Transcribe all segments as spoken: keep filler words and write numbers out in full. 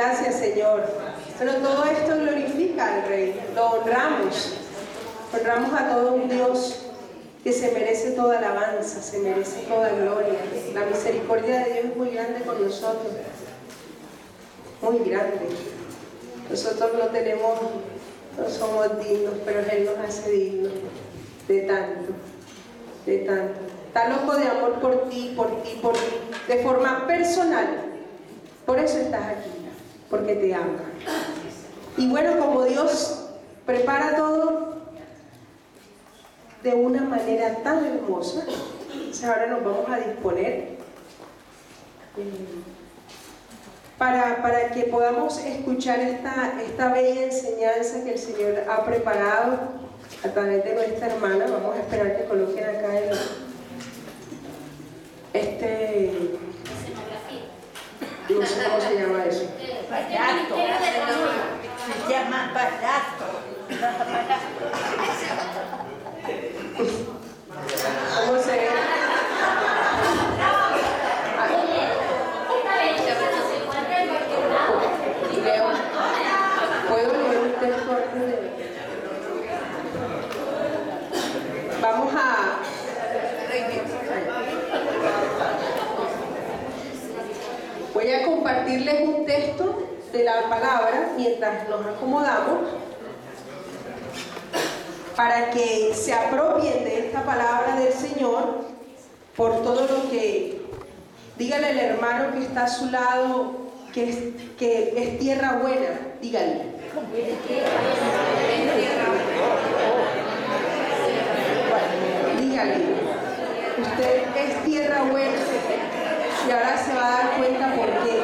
Gracias, Señor. Pero todo esto glorifica al Rey. Lo honramos. Honramos a todo un Dios que se merece toda alabanza, se merece toda gloria. La misericordia de Dios es muy grande con nosotros. Muy grande. Nosotros no tenemos, no somos dignos, pero Él nos hace dignos de tanto, de tanto. Está loco de amor por ti, por ti, por ti, de forma personal. Por eso estás aquí, porque te ama. Y bueno, como Dios prepara todo de una manera tan hermosa, ahora nos vamos a disponer para, para que podamos escuchar esta, esta bella enseñanza que el Señor ha preparado a través de nuestra hermana. Vamos a esperar que coloquen acá el, este, no sé cómo se llama eso. Payato, se llama payato. ¿Cómo se ve? Leo. ¿Puedo leer un texto antes de...? Vamos a... Voy a compartirles un texto de la palabra mientras nos acomodamos para que se apropien de esta palabra del Señor por todo lo que... Dígale al hermano que está a su lado que es, que es tierra buena, dígale. Dígale, usted es tierra buena y ahora se va a dar cuenta por qué.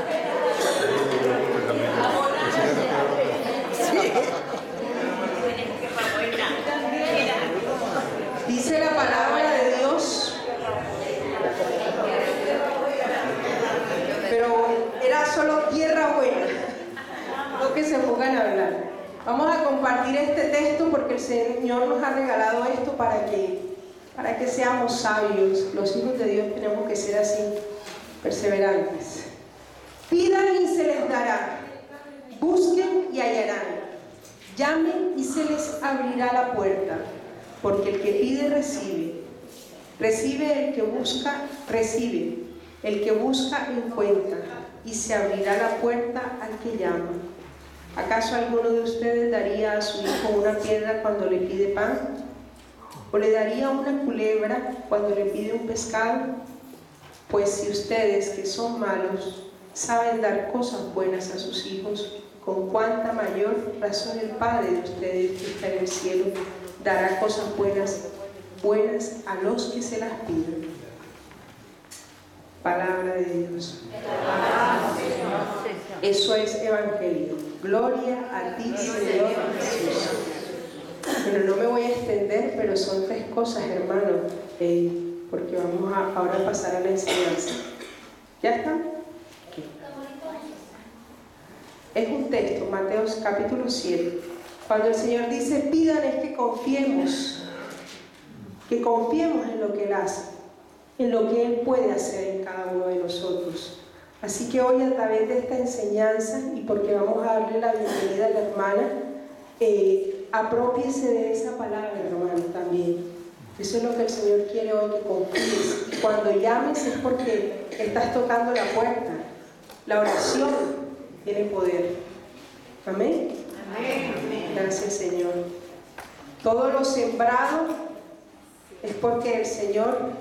Dice la palabra de Dios, pero era solo tierra buena, no que se pongan a hablar. Vamos a compartir este texto porque el Señor nos ha regalado esto para que, para que seamos sabios. Los hijos de Dios tenemos que ser así, perseverantes. Pidan y se les dará, busquen y hallarán, llamen y se les abrirá la puerta. Porque el que pide, recibe. Recibe el que busca, recibe. El que busca, encuentra. Y se abrirá la puerta al que llama. ¿Acaso alguno de ustedes daría a su hijo una piedra cuando le pide pan? ¿O le daría una culebra cuando le pide un pescado? Pues si ustedes, que son malos, saben dar cosas buenas a sus hijos, con cuánta mayor razón el Padre de ustedes que está en el cielo dará cosas buenas, buenas a los que se las piden. Palabra de Dios. Eso es Evangelio. Gloria a ti, Señor Jesús. Pero no me voy a extender, pero son tres cosas, hermano, eh, porque vamos a ahora a pasar a la enseñanza. ¿Ya está? Okay. Es un texto, Mateo capítulo siete. Cuando el Señor dice, pidan, es que confiemos, que confiemos en lo que Él hace, en lo que Él puede hacer en cada uno de nosotros. Así que hoy, a través de esta enseñanza, y porque vamos a darle la bienvenida a la hermana, eh, aprópiese de esa palabra, hermano, también. Eso es lo que el Señor quiere hoy, que confíes. Y cuando llames es porque estás tocando la puerta. La oración tiene poder. Amén. Gracias, Señor. Todo lo sembrado es porque el Señor...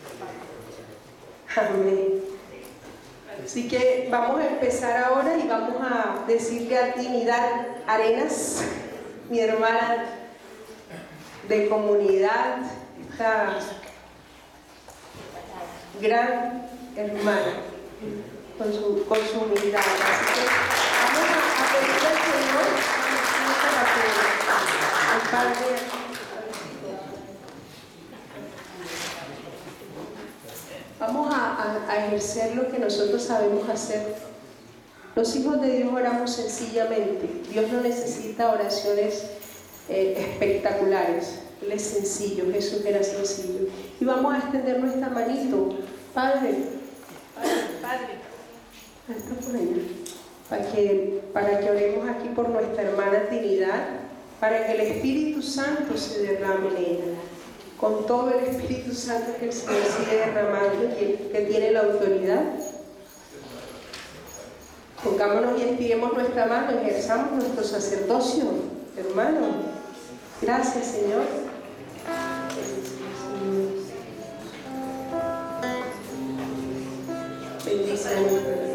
Amén. Así que vamos a empezar ahora y vamos a decirle a Trinidad Arenas, mi hermana de comunidad, esta gran hermana, con su, con su humildad. Así que vamos a, a pedirle al Señor para que el Padre... Vamos a, a, a ejercer lo que nosotros sabemos hacer. Los hijos de Dios oramos sencillamente. Dios no necesita oraciones eh, espectaculares. Él es sencillo, Jesús era sencillo. Y vamos a extender nuestra manito. Padre, Padre, Padre. Está por allá. para que, para que oremos aquí por nuestra hermana Trinidad, para que el Espíritu Santo se derrame en ella, con todo el Espíritu Santo que el Señor sigue derramando y que tiene la autoridad. Pongámonos y estiremos nuestra mano, ejerzamos nuestro sacerdocio, hermano. Gracias, Señor. Bendice nuestra vida.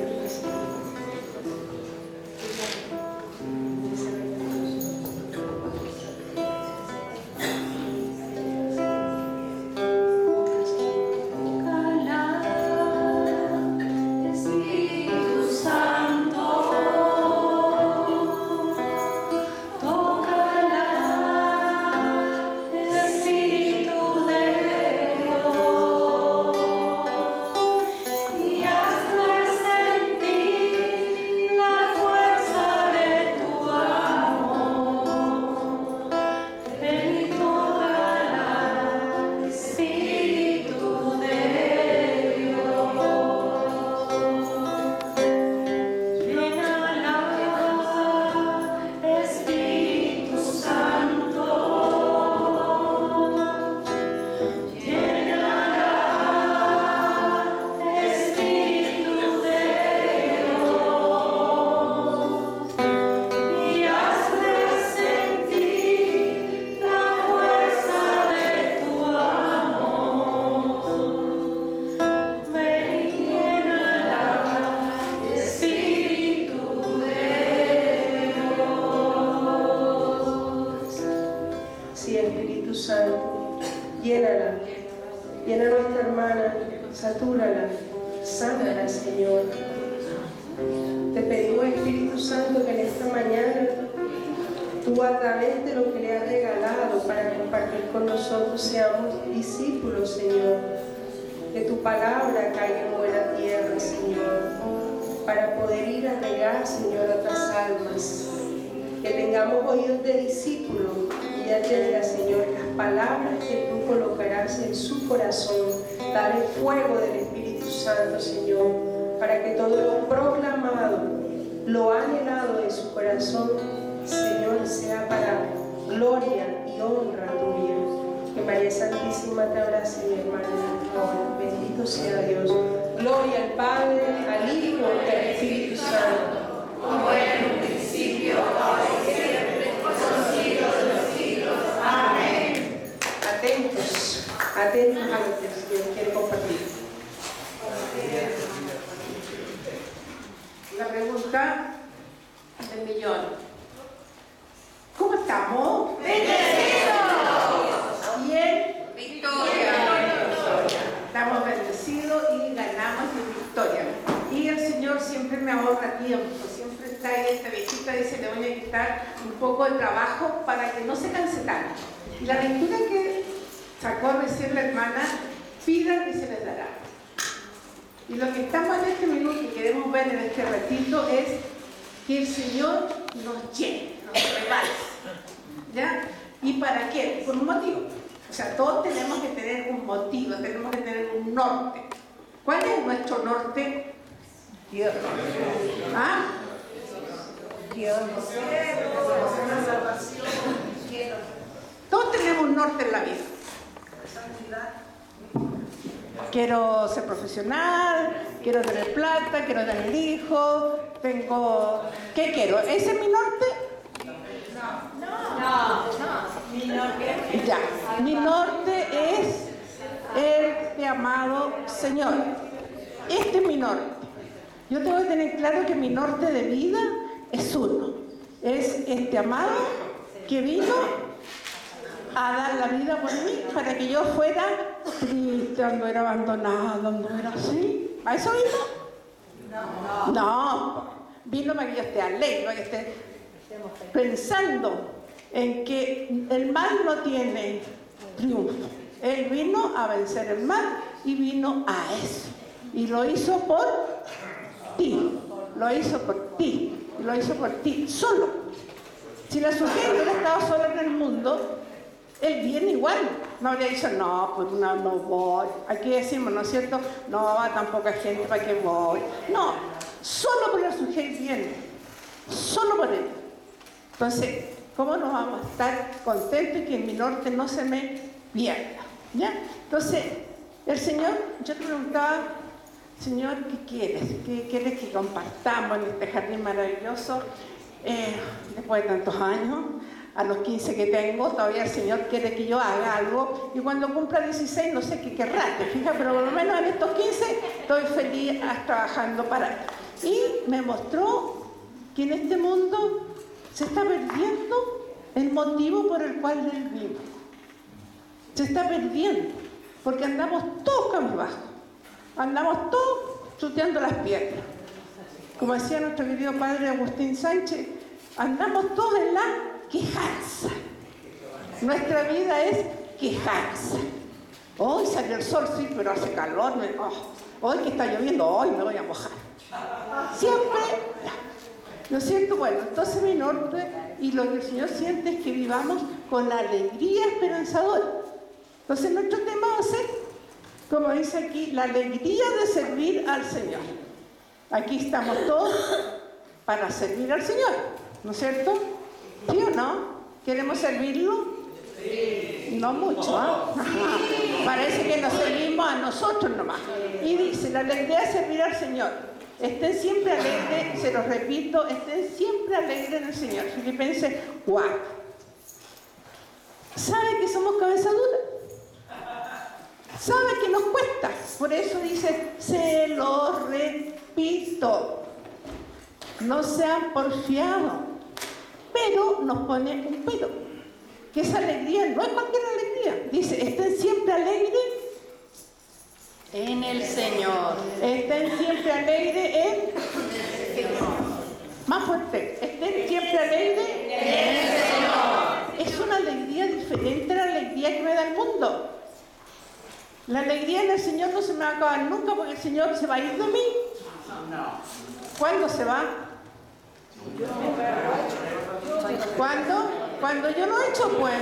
En su corazón, dar el fuego del Espíritu Santo, Señor, para que todo lo proclamado, lo anhelado en su corazón, Señor, sea para gloria y honra tuya. Que María Santísima te abrace, mi hermana, ahora. Bendito sea Dios. Gloria al Padre, al Hijo y al Espíritu Santo, como era en un principio, ahora y siempre, por los siglos de los siglos. Amén. Atentos. Atentos a lo que el Señor quiere compartir. La pregunta del millón. ¿Cómo estamos? ¡Bendecidos! Bien. Victoria. Estamos bendecidos y ganamos en victoria. Y el Señor siempre me ahorra tiempo. Siempre está ahí esta viejita, dice, le voy a quitar un poco de trabajo para que no se canse tanto. Y la lectura que sacó recién la hermana, pidan y se les dará. Y lo que estamos en este minuto y queremos ver en este ratito es que el Señor nos llene, nos rebalse. ¿Ya? ¿Y para qué? Por un motivo. O sea, todos tenemos que tener un motivo, tenemos que tener un norte. ¿Cuál es nuestro norte? Dios. ¿Ah? Dios. Todos tenemos un norte en la vida. Quiero ser profesional, quiero tener plata, quiero tener hijos, tengo... ¿Qué quiero? ¿Ese es mi norte? No, no, no. Mi norte. Ya, mi norte es este amado Señor. Este es mi norte. Yo tengo que tener claro que mi norte de vida es uno. Es este amado que vino a dar la vida por mí para que yo fuera triste, anduviera abandonado, anduviera así. ¿A eso vino? No. No. Vino para que yo esté alegre, para que esté pensando en que el mal no tiene triunfo. Él vino a vencer el mal y vino a eso. Y lo hizo por ti. Lo hizo por ti. Lo hizo por ti, solo. Si la sujeción hubiera estado sola en el mundo, él viene igual, no habría dicho, no, pues no, no voy. Aquí decimos, ¿no es cierto? No, va tan poca gente, ¿para qué voy? No, solo por la sujeción viene, solo por él. Entonces, ¿cómo nos vamos a estar contentos y que en mi norte no se me pierda? ¿Ya? Entonces, el Señor, yo te preguntaba, Señor, ¿qué quieres? ¿Qué quieres que compartamos en este jardín maravilloso? Eh, después de tantos años, a los quince que tengo, todavía el Señor quiere que yo haga algo, y cuando cumpla dieciséis no sé qué querrá, te fijas, pero por lo menos en estos quince estoy feliz trabajando para él. Y me mostró que en este mundo se está perdiendo el motivo por el cual él vive. Se está perdiendo, porque andamos todos cabizbajos, andamos todos chuteando las piedras. Como decía nuestro querido padre Agustín Sánchez, andamos todos en la quejanza. Nuestra vida es quejanza. Hoy salió el sol, sí, pero hace calor. Me... Oh, hoy que está lloviendo, hoy me voy a mojar. Siempre, ¿no es cierto? Bueno, entonces mi norte y lo que el Señor siente es que vivamos con la alegría esperanzadora. Entonces nuestro tema va a ser, como dice aquí, la alegría de servir al Señor. Aquí estamos todos para servir al Señor, ¿no es cierto? ¿Sí o no? ¿Queremos servirlo? Sí. No mucho, ¿eh? Sí. Parece que nos servimos a nosotros nomás. Y dice, la alegría de servir al Señor. Estén siempre alegres, se los repito, estén siempre alegres en el Señor. Filipenses cuatro. ¿Sabe que somos cabeza dura? ¿Sabe que nos cuesta? Por eso dice, se lo repito. No sean porfiados. Pero nos pone un pero. Que esa alegría no es cualquier alegría. Dice, estén siempre alegres en el Señor. Estén siempre alegres en el Señor. Más fuerte. Estén siempre alegres en el Señor. Es una alegría diferente a la alegría que me da el mundo. La alegría en el Señor no se me va a acabar nunca porque el Señor se va a ir de mí. ¿Cuándo se va? ¿Cuándo? Cuando yo lo he hecho, pues.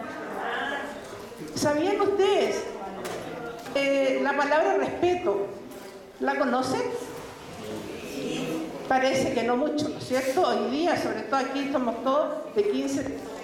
¿Sabían ustedes? Eh, la palabra respeto, ¿la conocen? Parece que no mucho, ¿no es cierto? Hoy día, sobre todo aquí, somos todos de quince.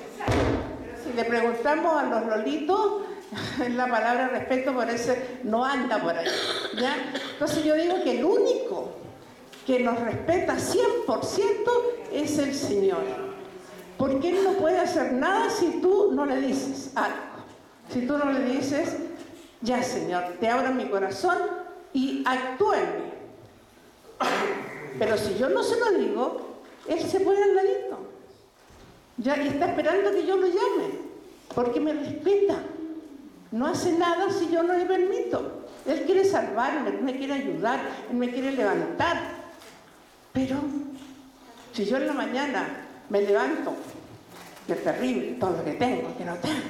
Si le preguntamos a los lolitos, la palabra respeto parece no anda por ahí, ¿ya? Entonces yo digo que el único que nos respeta cien por ciento es el Señor. Porque Él no puede hacer nada si tú no le dices algo. Si tú no le dices, ya Señor, te abro mi corazón y actúa en mí. Pero si yo no se lo digo, Él se pone al ladito. Ya, y está esperando que yo lo llame, porque me respeta. No hace nada si yo no le permito. Él quiere salvarme, Él me quiere ayudar, Él me quiere levantar. Pero si yo en la mañana me levanto, que es terrible todo lo que tengo, que no tengo,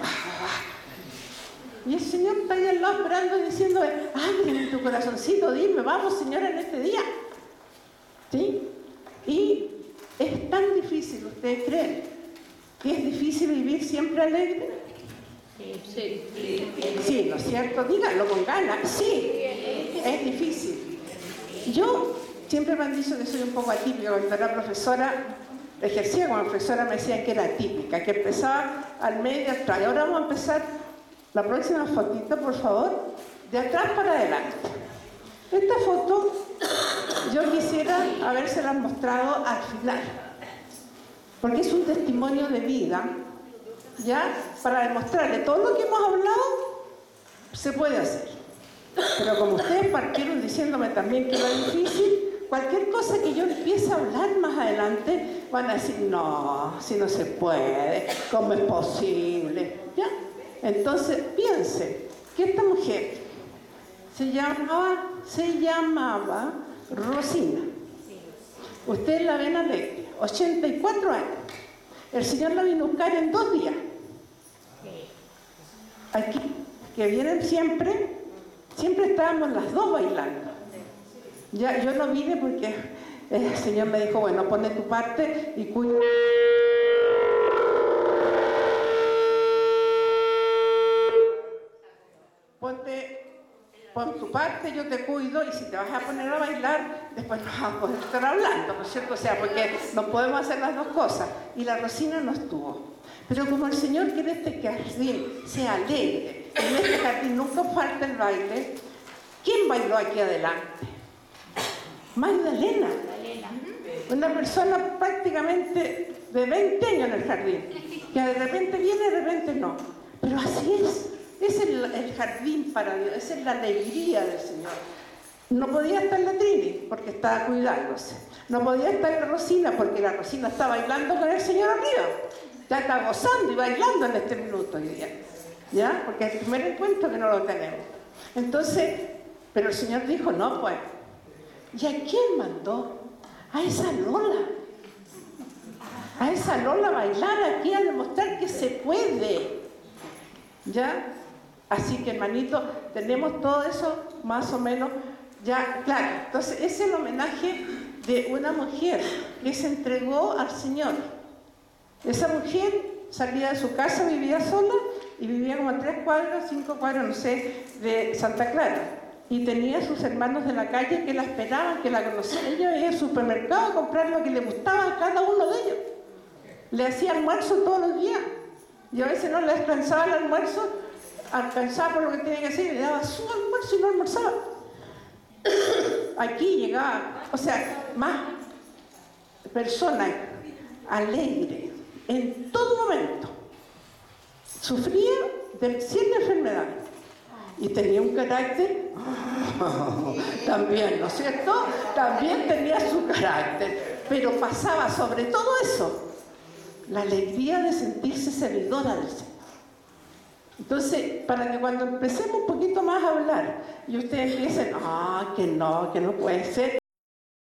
y el Señor está ahí al lado esperando y diciendo, ábreme tu corazoncito, dime, vamos Señor en este día. ¿Sí? Y es tan difícil, ¿ustedes creen que es difícil vivir siempre alegre? Sí, sí, sí, sí, ¿no es cierto? Díganlo con ganas. Sí, es difícil. Yo siempre me han dicho que soy un poco atípica. Cuando era profesora, ejercía como profesora, me decían que era atípica, que empezaba al medio y atrás. Y ahora vamos a empezar la próxima fotito, por favor, de atrás para adelante. Esta foto yo quisiera habérselas mostrado al final, porque es un testimonio de vida, ¿ya? Para demostrarle todo lo que hemos hablado, se puede hacer. Pero como ustedes partieron diciéndome también que era difícil, cualquier cosa que yo empiece a hablar más adelante, van a decir, no, si no se puede, ¿cómo es posible? ¿Ya? Entonces, piense que esta mujer se llamaba, se llamaba Rosina. Ustedes la ven alegre, ochenta y cuatro años. El Señor la vino a buscar en dos días. Aquí, que vienen siempre, siempre estábamos las dos bailando. Ya, yo no vine porque el Señor me dijo, bueno, pone tu parte y cuida. Ponte, pon tu parte bailaste yo te cuido y si te vas a poner a bailar, después no vas a poder estar hablando, ¿no es cierto? O sea, porque no podemos hacer las dos cosas. Y la Rosina no estuvo. Pero como el Señor quiere este jardín sea alegre, en este jardín nunca falta el baile, ¿quién bailó aquí adelante? Magdalena. Una persona prácticamente de veinte años en el jardín, que de repente viene y de repente no. Pero así es. Es el, el jardín para Dios, esa es la alegría del Señor. No podía estar la Trini porque estaba cuidándose. No podía estar la Rosina porque la Rosina está bailando con el Señor arriba. Ya está gozando y bailando en este minuto hoy día. ¿Ya? Porque es el primer encuentro que no lo tenemos. Entonces, pero el Señor dijo, no, pues. ¿Y a quién mandó? A esa Lola. A esa Lola a bailar aquí, a demostrar que se puede. ¿Ya? Así que, hermanito, tenemos todo eso más o menos ya claro. Entonces, es el homenaje de una mujer que se entregó al Señor. Esa mujer salía de su casa, vivía sola y vivía como a tres cuadras, cinco cuadras, no sé, de Santa Clara. Y tenía sus hermanos de la calle que la esperaban, que la conocían. Ella iba al supermercado a comprar lo que le gustaba a cada uno de ellos. Le hacía almuerzo todos los días. Y a veces no le alcanzaba el almuerzo, alcanzaba por lo que tenía que hacer y le daba su almuerzo y no almorzaba. Aquí llegaba, o sea, más persona alegre en todo momento. Sufría de cien enfermedades y tenía un carácter también, ¿no es cierto? También tenía su carácter, pero pasaba sobre todo eso la alegría de sentirse servidora del Señor. Entonces, para que cuando empecemos un poquito más a hablar y ustedes empiecen, ah, que no, que no puede ser,